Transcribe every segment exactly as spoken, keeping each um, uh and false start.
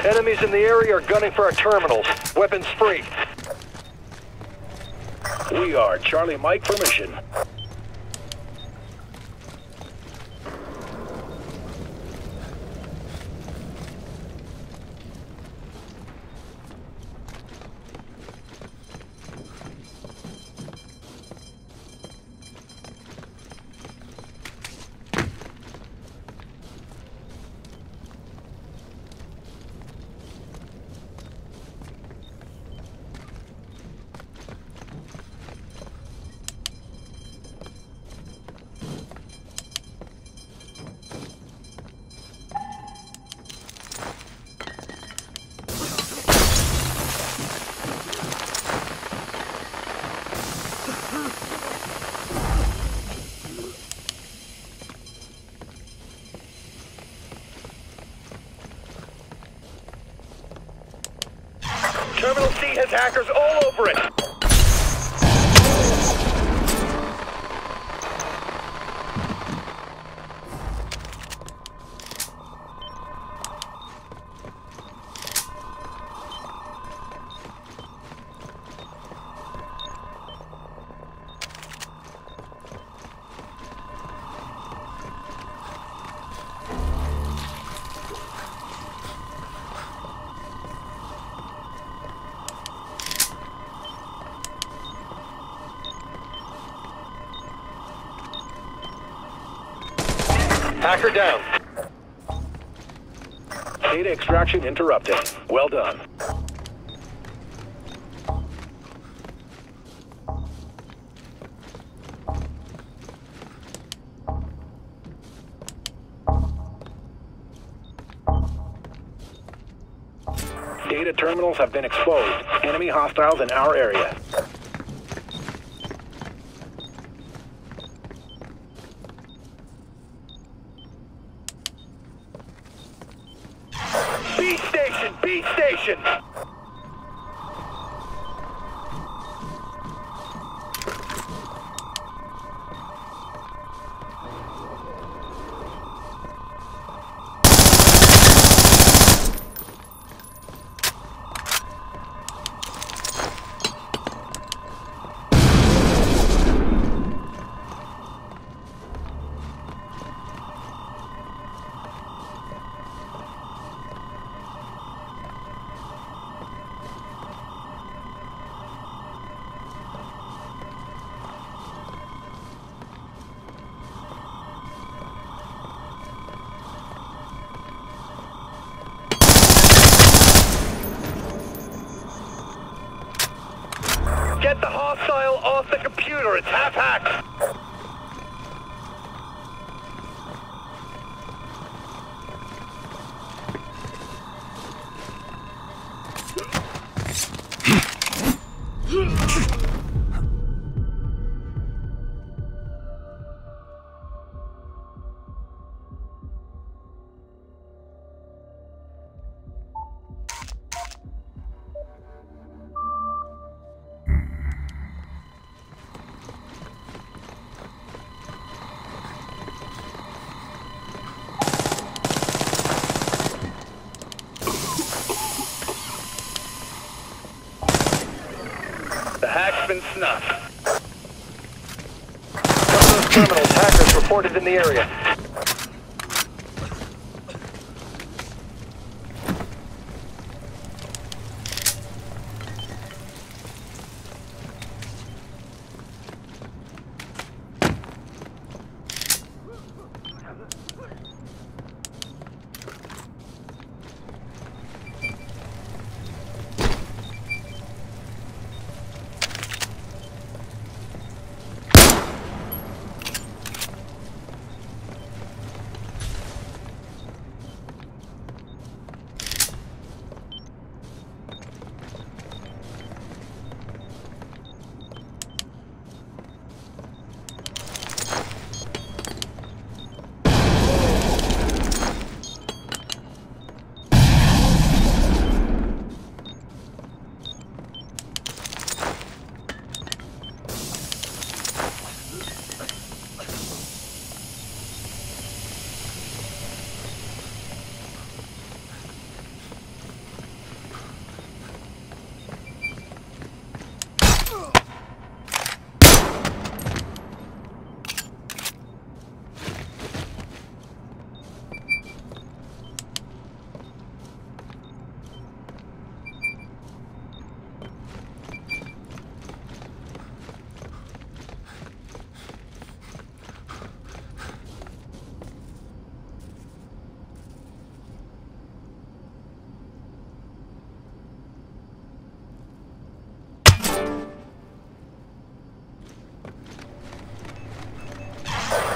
Enemies in the area are gunning for our terminals. Weapons free. We are Charlie Mike for mission. Terminal C has hackers all over it. Hacker down. Data extraction interrupted. Well done. Data terminals have been exposed. Enemy hostiles in our area. B station! B station! Get the hostile off the computer. It's half hacked. The hack's been snuffed. Some of those terminals, hackers reported in the area.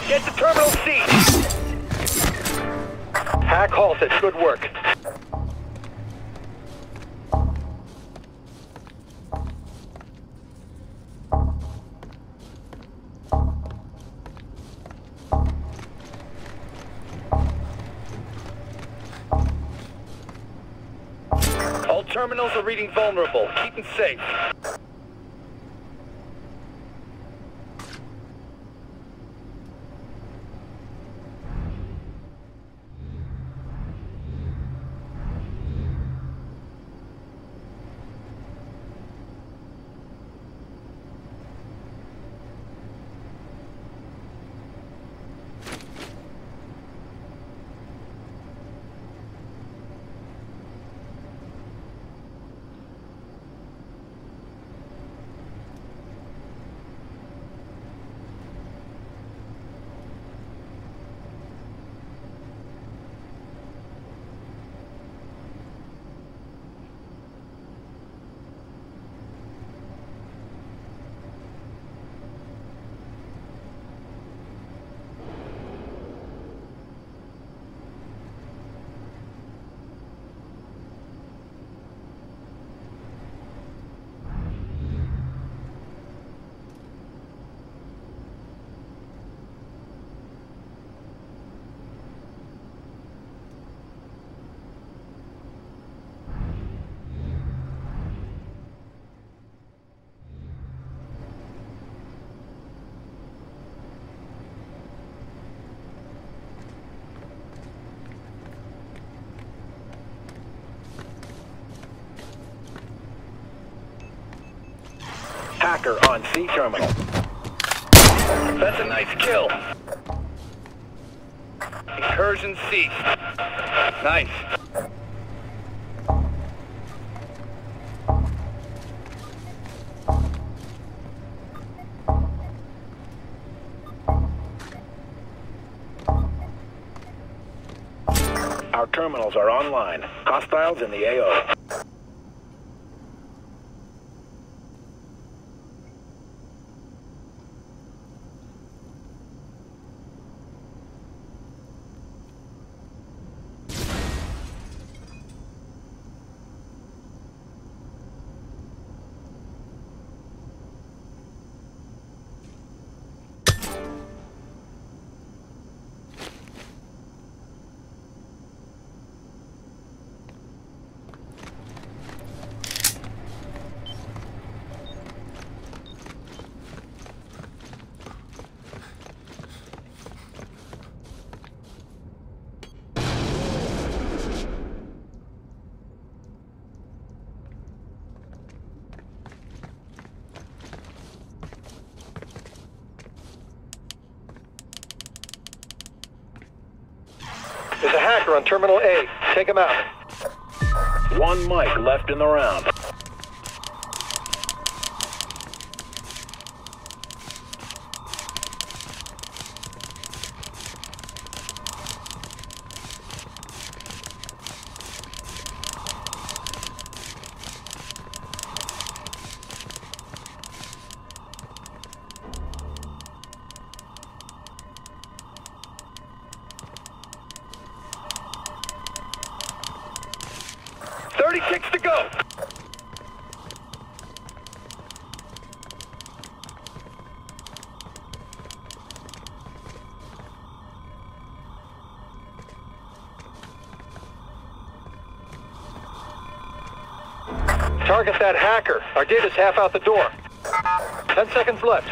Get to Terminal C! Hack halted. Good work. All terminals are reading vulnerable. Keep them safe. Hacker on C terminal. That's a nice kill. Incursion ceased. Nice. Our terminals are online. Hostiles in the A O. There's a hacker on Terminal A. Take him out. One mic left in the round. thirty ticks to go. Target that hacker. Our data's half out the door. Ten seconds left.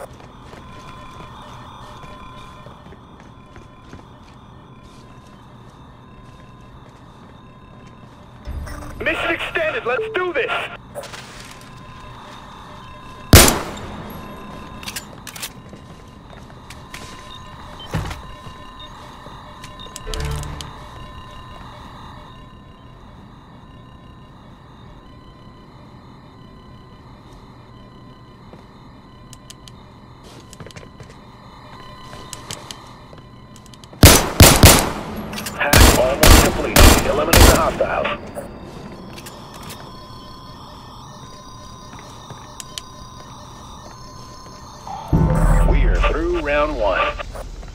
Mission extended. Let's do this. Hack almost complete. Eliminate the hostiles. We're through round one.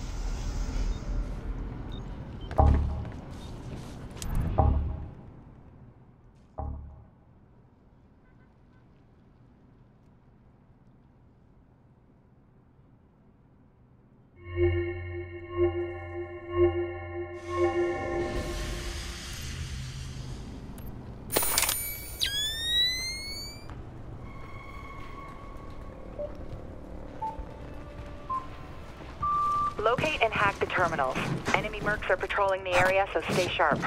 Locate and hack the terminals. Enemy mercs are patrolling the area, so stay sharp.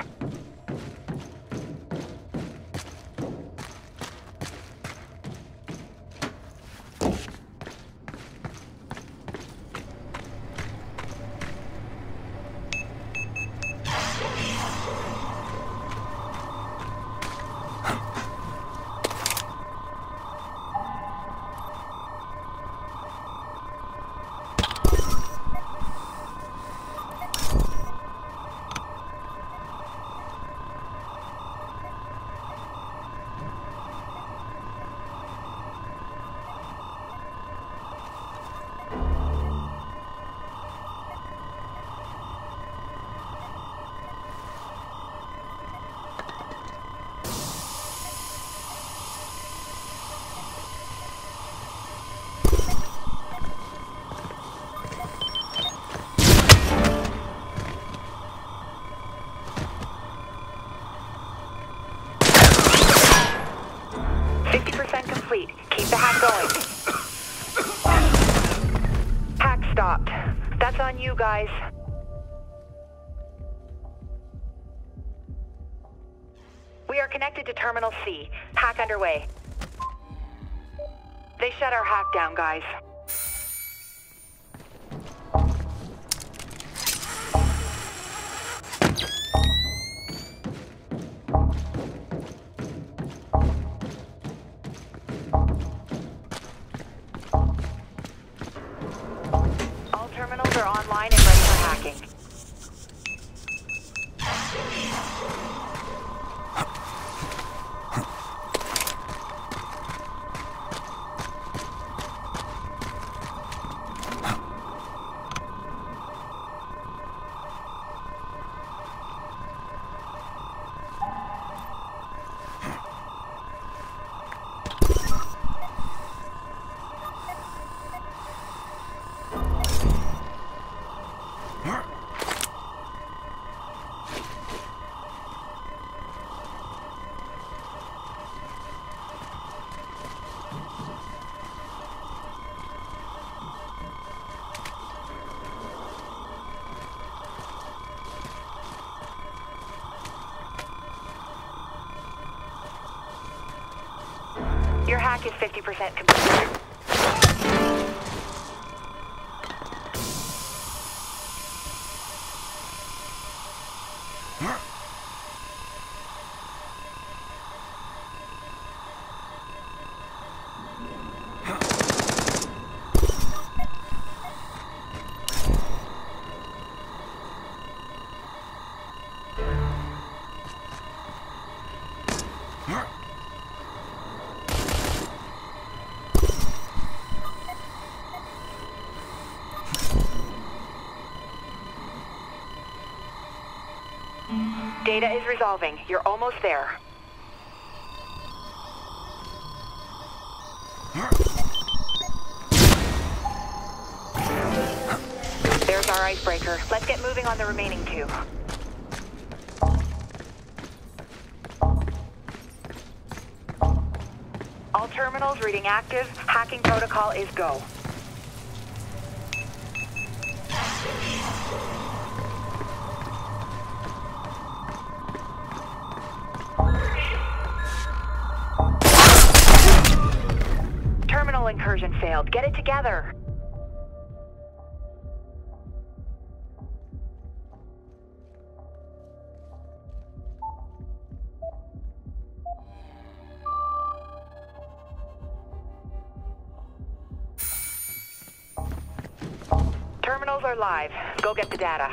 fifty percent complete. Keep the hack going. Hack stopped. That's on you guys. We are connected to Terminal C. Hack underway. They shut our hack down, guys. All terminals are online and ready for hacking. Your hack is fifty percent complete. Data is resolving. You're almost there. There's our icebreaker. Let's get moving on the remaining two. All terminals reading active. Hacking protocol is go. Terminal incursion failed. Get it together. Terminals are live. Go get the data.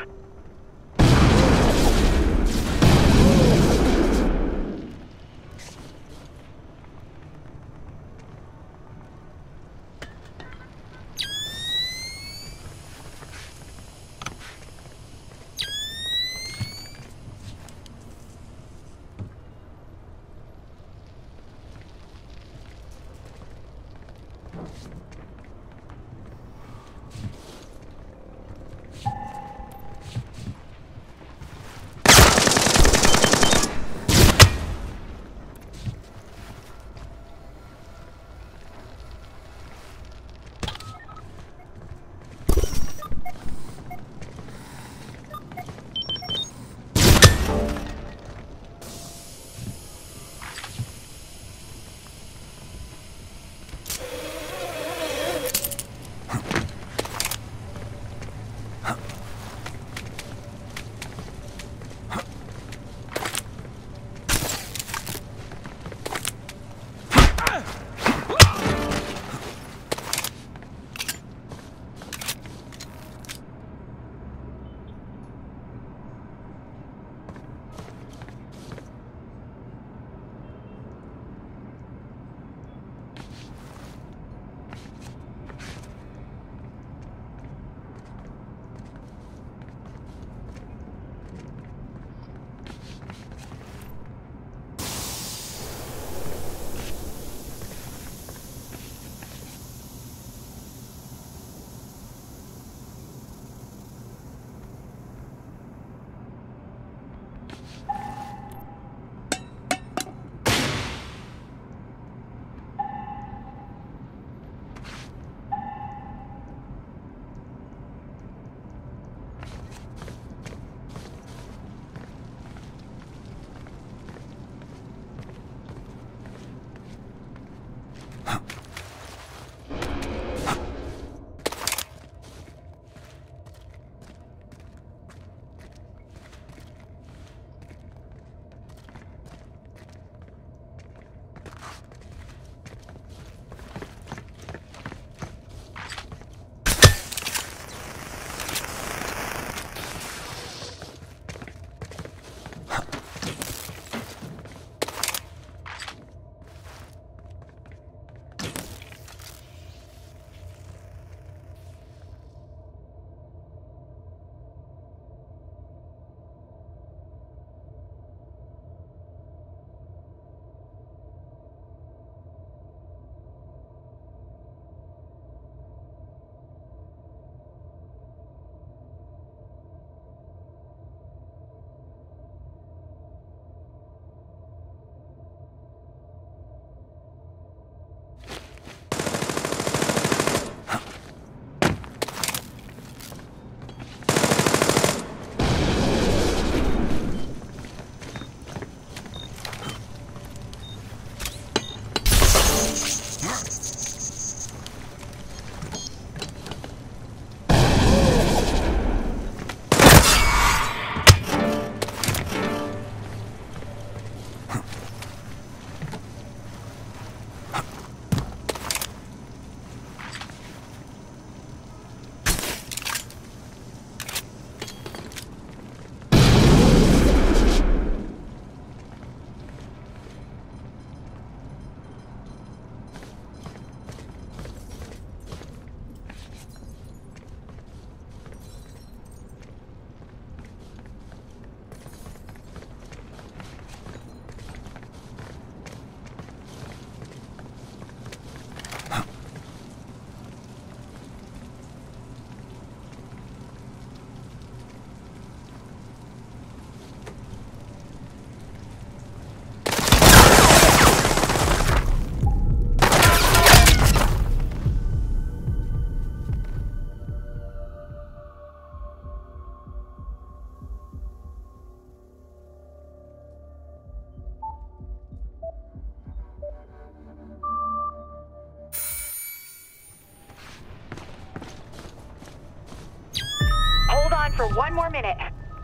For one more minute.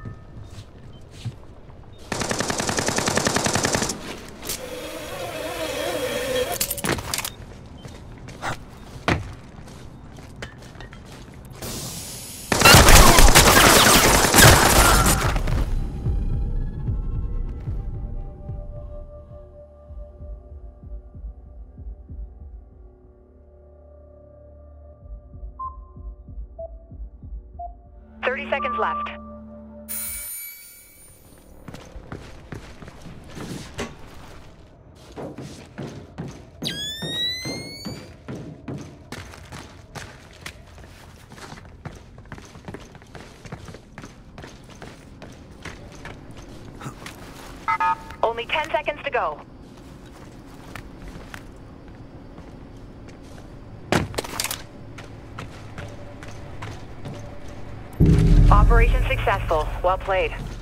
thirty seconds left. Only ten seconds to go. Operation successful. Well played.